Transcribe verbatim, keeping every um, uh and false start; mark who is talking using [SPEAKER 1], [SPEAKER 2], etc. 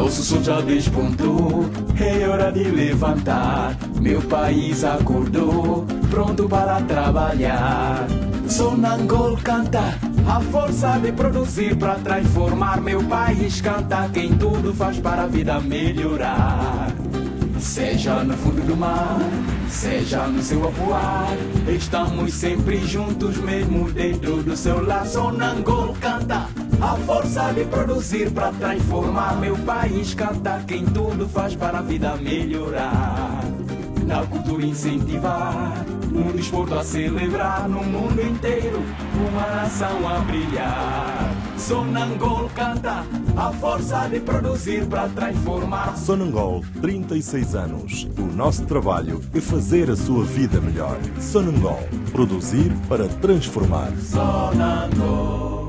[SPEAKER 1] Nosso sol já despontou, é hora de levantar. Meu país acordou, pronto para trabalhar. Sonangol canta, a força de produzir para transformar. Meu país canta, quem tudo faz para a vida melhorar. Seja no fundo do mar, seja no seu a voar, estamos sempre juntos mesmo dentro do seu lar. Sonangol canta, a força de produzir para transformar. Meu país canta, quem tudo faz para a vida melhorar. Na cultura incentivar, no desporto a celebrar, no mundo inteiro uma nação a brilhar. Sonangol canta, a força de produzir para transformar.
[SPEAKER 2] Sonangol, trinta e seis anos. O nosso trabalho é fazer a sua vida melhor. Sonangol, produzir para transformar.
[SPEAKER 1] Sonangol.